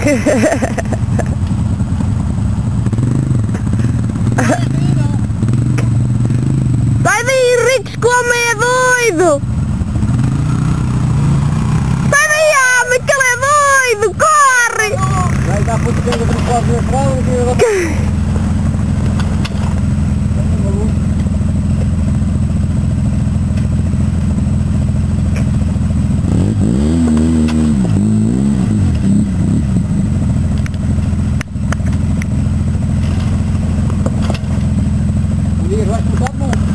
Sai daí, Ricos, que o homem é doido! Sai daí, homem, que ele é doido! Corre! Vai dar por dentro do quadro de entrada e agora... Vai escutar bom.